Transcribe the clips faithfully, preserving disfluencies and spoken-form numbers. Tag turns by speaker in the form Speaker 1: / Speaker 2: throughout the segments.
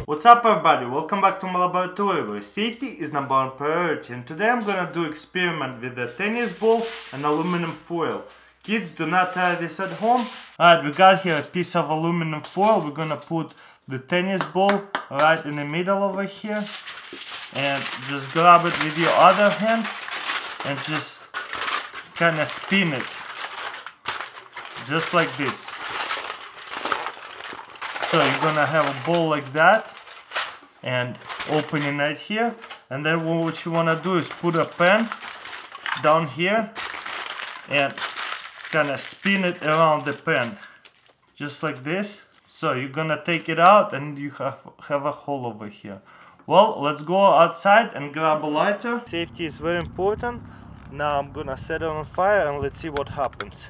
Speaker 1: What's up everybody, welcome back to my laboratory where safety is number one priority, and today I'm gonna do experiment with a tennis ball and aluminum foil. Kids, do not try this at home. Alright, we got here a piece of aluminum foil. We're gonna put the tennis ball right in the middle over here and just grab it with your other hand and just kind of spin it just like this. So you're gonna have a ball like that and opening right here, and then what you wanna do is put a pen down here and kind of spin it around the pen just like this. So you're gonna take it out and you have have a hole over here. Well, let's go outside and grab a lighter. Safety is very important. Now I'm gonna set it on fire and let's see what happens.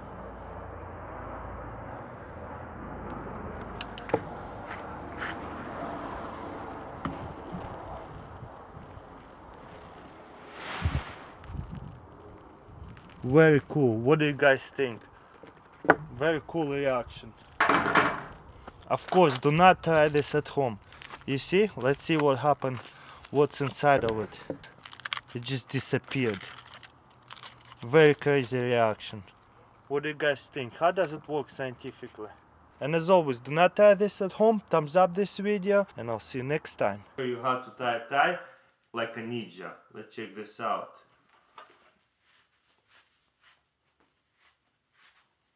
Speaker 1: Very cool. What do you guys think? Very cool reaction. Of course, do not try this at home. You see? Let's see what happened. What's inside of it? It just disappeared. Very crazy reaction. What do you guys think? How does it work scientifically? And as always, do not try this at home. Thumbs up this video and I'll see you next time. Show you how to tie a tie like a ninja. Let's check this out.